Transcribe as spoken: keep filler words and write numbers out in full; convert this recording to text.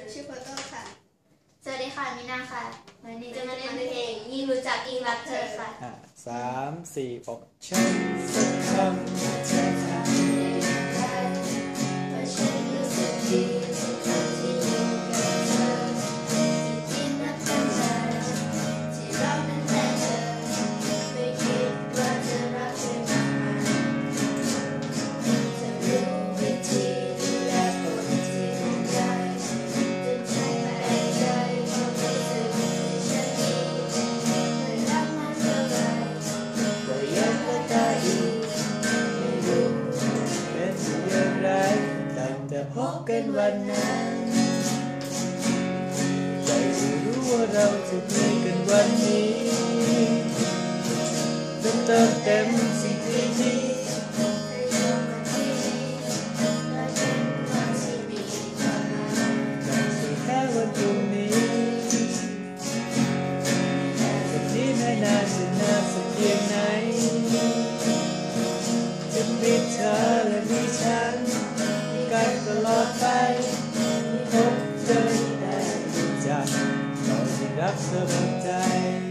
นูชื่อโฟโต้ค่ะสวัสดีค่ะมินาค่ะวันนี้จะมาเล่นเพลงยิ่งรู้จักยิ่งรักเธอค่ะสามสี่หกฉันสักคำเธอทำได้ไหมว่าฉันรู้สึกดีทุกครั้งที่อยู่กับเธอที่ยิ่งนับตั้งแต่ที่เราเป็นแค่เธอไม่คิดว่าจะรักเธอมากมายจะรู้วิธีดูแลคนที่ห่วงใยจนฉันแปลกใจความรู้สึกที่ฉันมีไม่รักมันเท่าไรก็ยังก็ตายอีกไม่รู้เป็นอย่างไรตั้งแต่พบกันวันนั้นใจไม่รู้ว่าเราจะมีกันวันนี้จนเติมเต็มสิ่งที่มีแค่วันพรุ่งนี้สักทีไม่นานจะนานสักเพียงไหนจะมีเธอและมีฉันกันตลอดไปพบเจอได้จากตอนที่รักเธอหมดใจ